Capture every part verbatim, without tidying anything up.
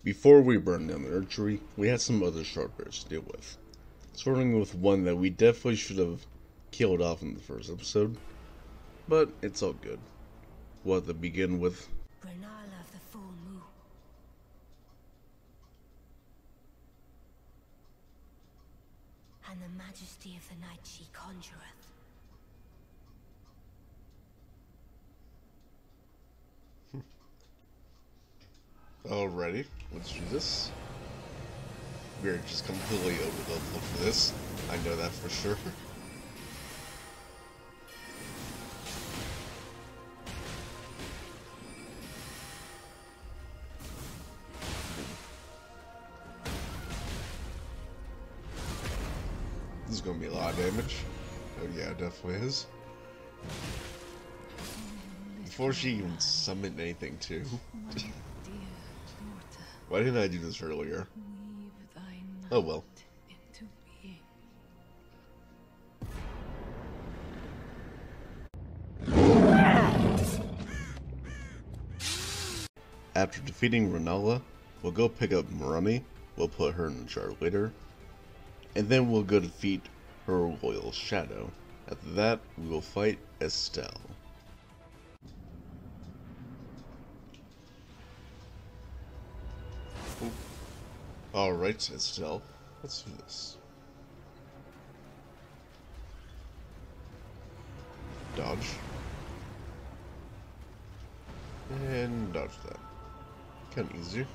Before we burned down the nursery, we had some other sharpers to deal with. Starting with one that we definitely should have killed off in the first episode, but it's all good. We'll have to begin with Granala of the full moon. And the majesty of the night she conjureth. Alrighty, let's do this. We're just completely over the level for this. I know that for sure. This is gonna be a lot of damage. Oh yeah, it definitely is. Before she even summoned anything too. Why didn't I do this earlier? Oh well. After defeating Renala, we'll go pick up Marami, we'll put her in charge later, and then we'll go defeat her loyal shadow. After that, we will fight Estelle. Alright, Estelle, let's do this. Dodge. And dodge that. Kinda easy.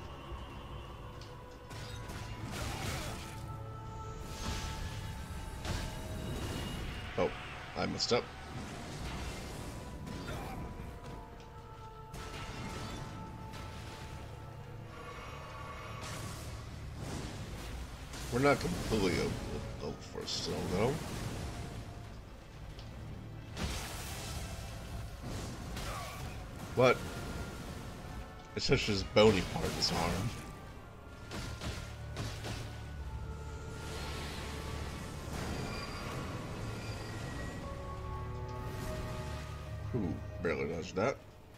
Oh, I messed up. We're not completely over for still, though. What? It's such this bony part of his arm. Ooh, barely dodged that.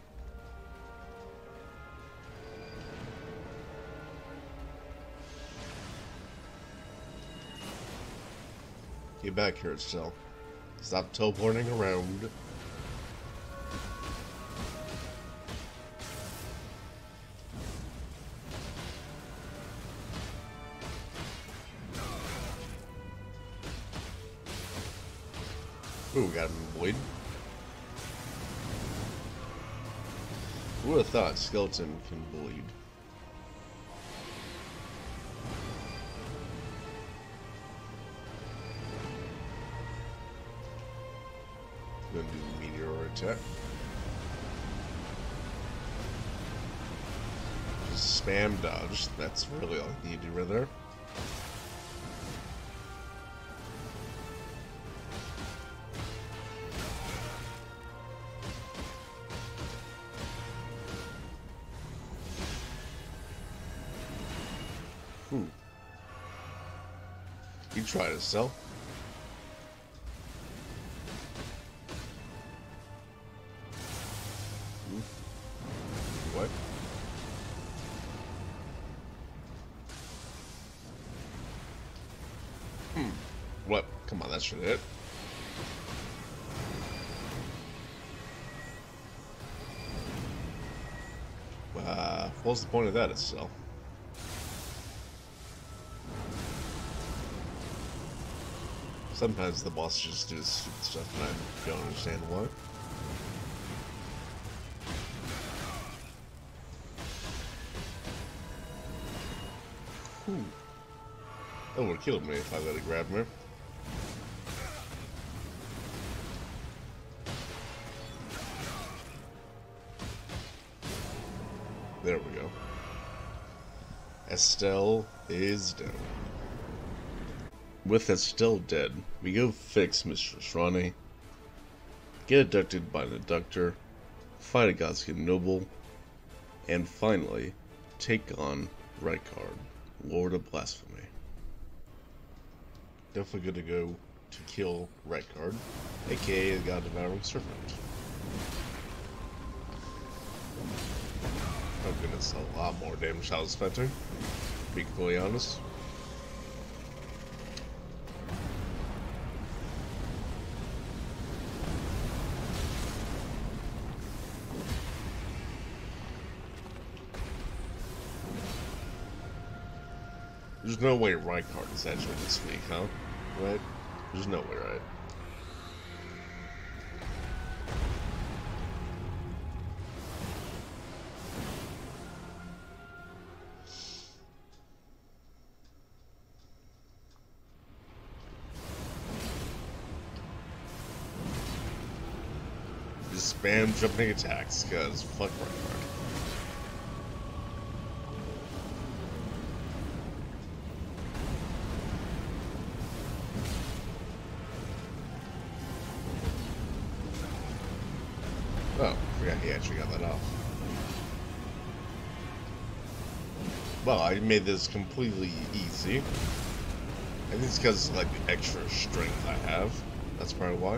Get back here, Estelle. Stop teleporting around. Ooh, we got him in Void. Who would have thought skeleton can bleed? Gonna do the meteor attack. Just spam dodge. That's really all you need to do right there. Hmm. You try to sell. What? Hmm. What? Come on, that should hit. Uh, what's the point of that itself? Sometimes the boss just does stupid stuff and I don't understand why. Ooh. That would have killed me if I let it grab me. There we go. Estelle is down. With Estelle dead, we go fix Mistress Ronnie, get abducted by the Abductor, fight a Godskin Noble, and finally, take on Rykard, Lord of Blasphemy. Definitely good to go to kill Rykard, aka the God Devouring Serpent. Oh goodness, a lot more damage I was expecting, to be completely honest. There's no way Reinhardt is actually this weak, huh? Right? There's no way, right? Just spam jumping attacks, cause fuck Reinhardt. Oh, forgot he actually got that off. Well, I made this completely easy. I think it's because like the extra strength I have. That's probably why.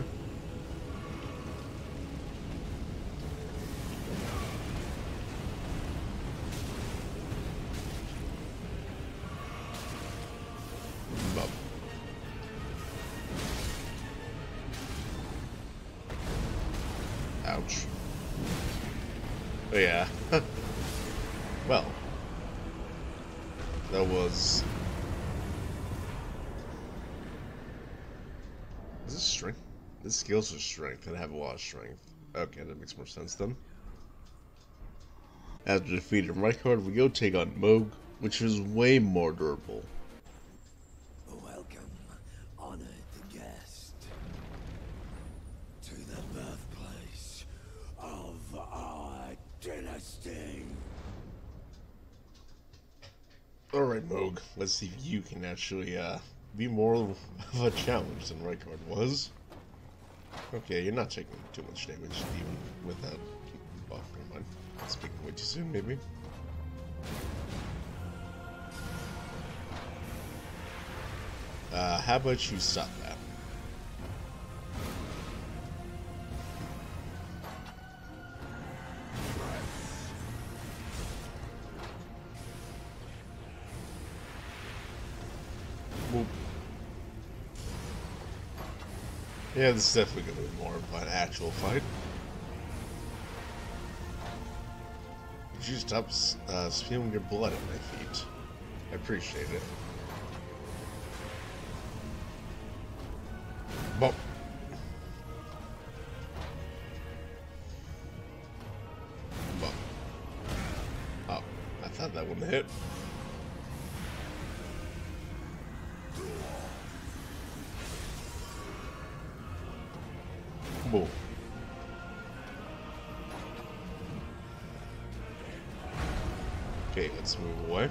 But ouch. But yeah. Well, that was. Is this strength? This skills are strength, and I have a lot of strength. Okay, that makes more sense then. After defeating Reinhardt, we go take on Moog, which is way more durable. Welcome, honored guest, to the birthplace of our dynasty. Alright, Moog, let's see if you can actually uh, be more of a challenge than Reinhardt was. Okay, you're not taking too much damage, even with that buff. Never mind. Speaking way too soon, maybe. Uh, how about you stop that? Boop. Yeah, this is definitely going to be more of an actual fight. Could you stop uh, spewing your blood at my feet? I appreciate it. Bump. Bump. Oh, I thought that wouldn't hit. Boom. Okay, let's move away.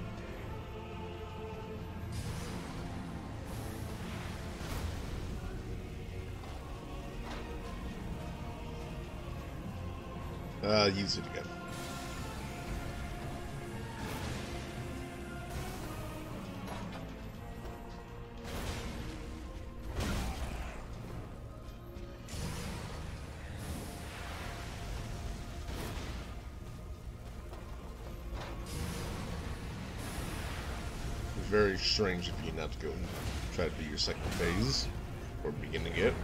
Uh, use it again. Very strange of you not to go and try to do your second phase, or beginning it.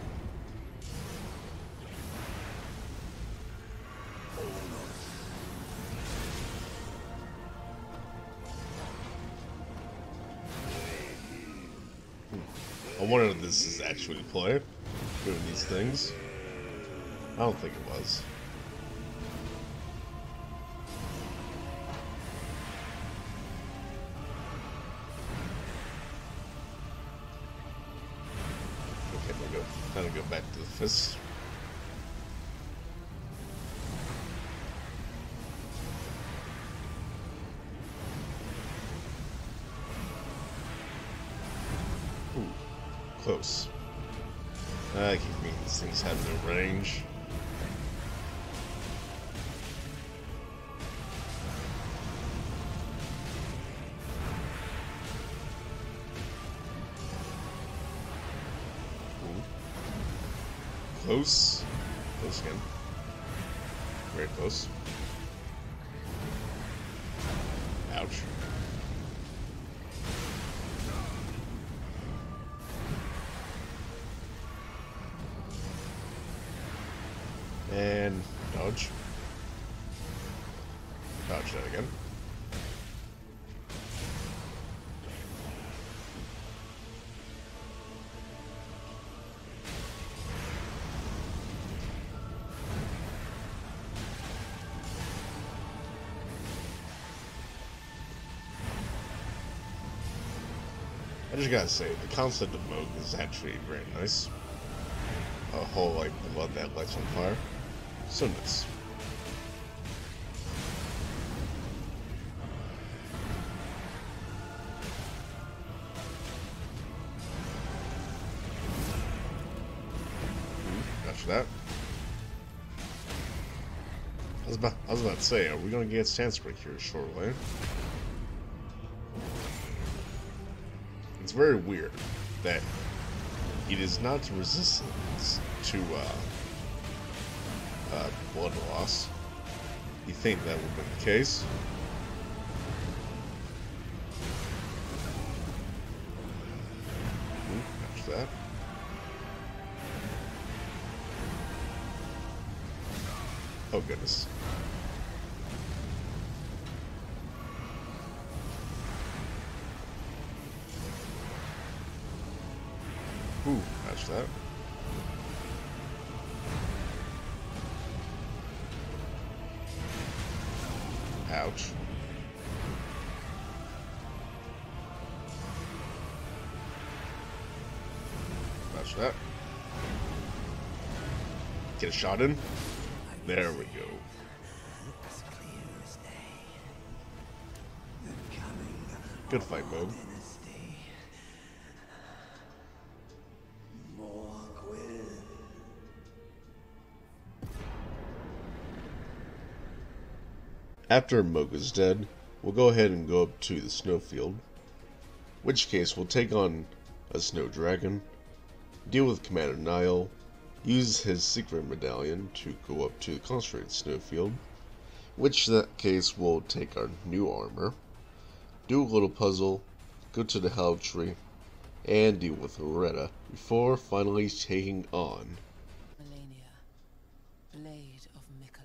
I wonder if this is actually play, doing these things. I don't think it was. Okay, we'll go, kind of go back to the fist. Ooh, close. I keep meaning these things have no range. Close. Close again. Very close. And dodge. Dodge that again. I just gotta say, the concept of Moog is actually very nice. A whole, like, blood that lights on fire. So nice. After that. I was about, I was about to say, are we gonna get Sandsbreak here shortly? It's very weird that it is not resistant to uh, uh, blood loss. You think that would be the case? Ooh, after that. Oh goodness. Ooh, catch that. Ouch. Catch that. Get a shot in. There we go. Good fight, Moog. After Moog is dead, we'll go ahead and go up to the snowfield, which case we'll take on a snow dragon, deal with Commander Nile, use his secret medallion to go up to the concentrated snowfield, which in that case we'll take our new armor, do a little puzzle, go to the Hell Tree, and deal with Loretta before finally taking on Melania, Blade of Mikola.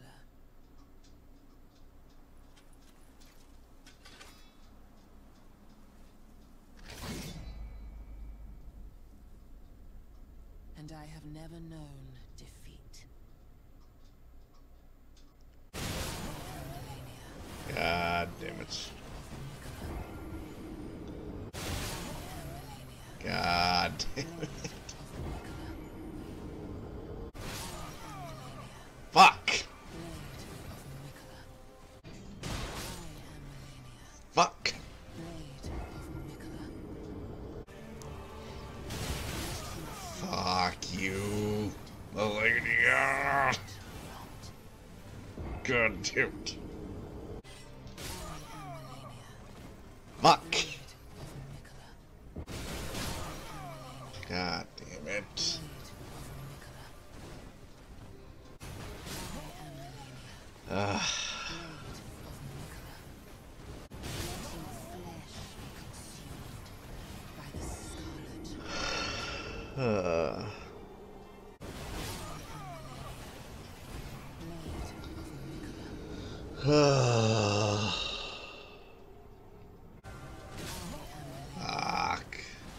And I have never known defeat. God damn it. God damn it. Fuck! Fuck! Fuck you, Melania! God damn it. Fuck! God damn it. Ah. Uh. Fuck.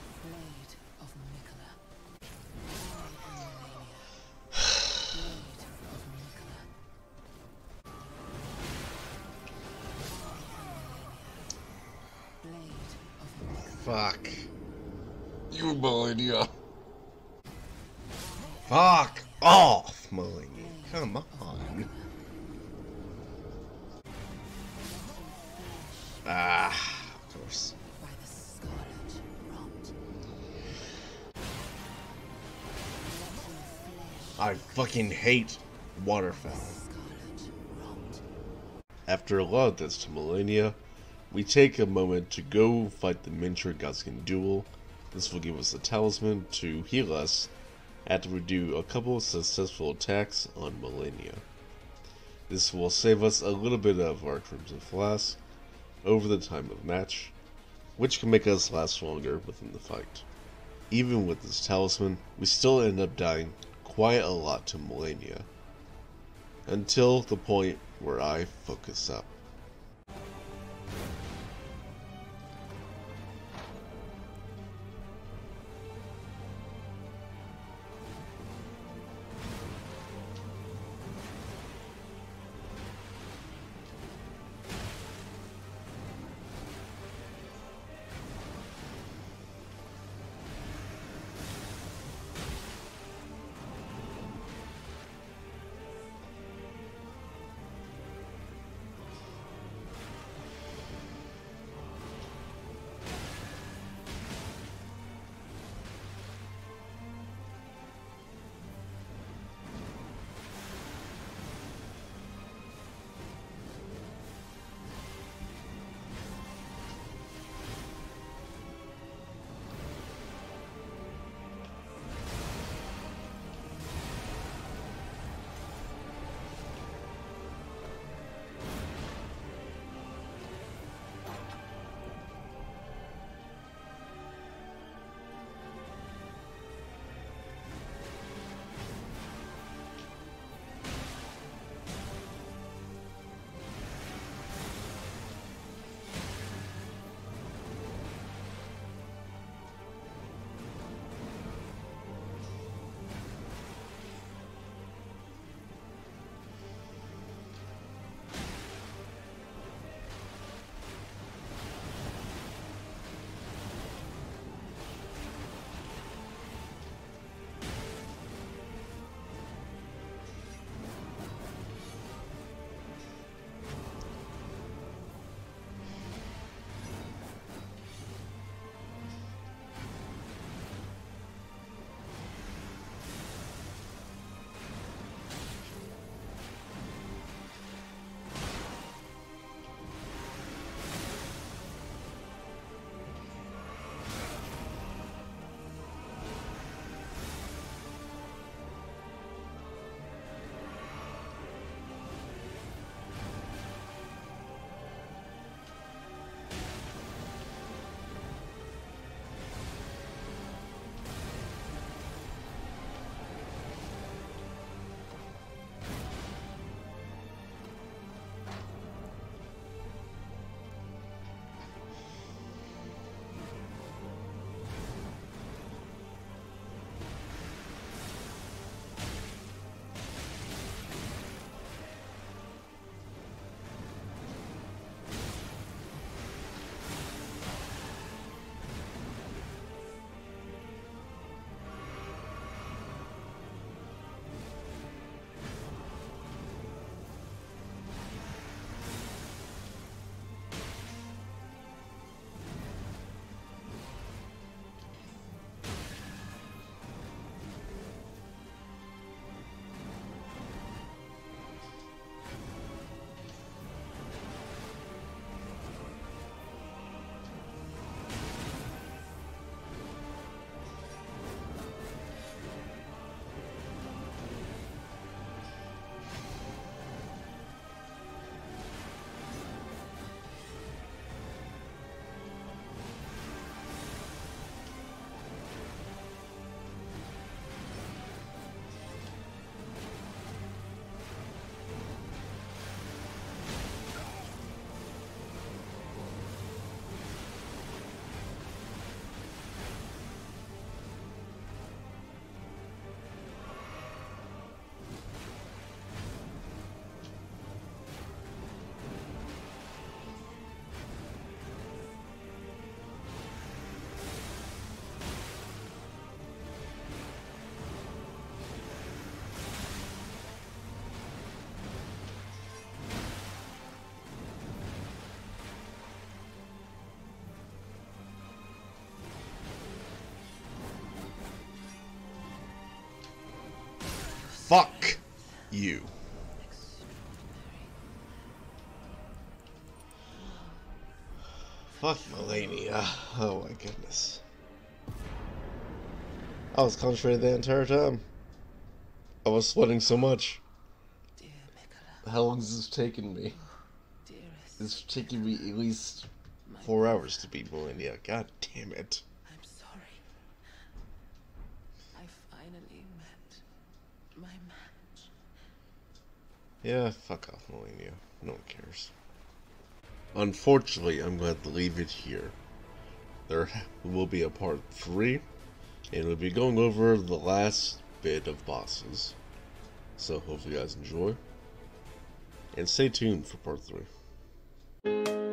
Fuck. You, Melania. Fuck off, Melania. Come on. Ah, of course. I fucking hate waterfowl. After a lot of this to Melania, we take a moment to go fight the miniature Godskin duel. This will give us a talisman to heal us after we do a couple of successful attacks on Melania. This will save us a little bit of our Crimson Flask over the time of the match, which can make us last longer within the fight. Even with this talisman, we still end up dying quite a lot to Melania. until the point where I focus up. Fuck you. Fuck Melania. Oh my goodness. I was concentrated the entire time. I was sweating so much. Dear Mikola, How long has this taken me? dearest, It's taken me at least my four brother, hours to beat Melania. God damn it. I'm sorry. I finally met my match. Yeah, fuck off, Molina. No one cares. Unfortunately, I'm going to have to leave it here. There will be a part three, and we'll be going over the last bit of bosses. So, hopefully you guys enjoy. And stay tuned for part three.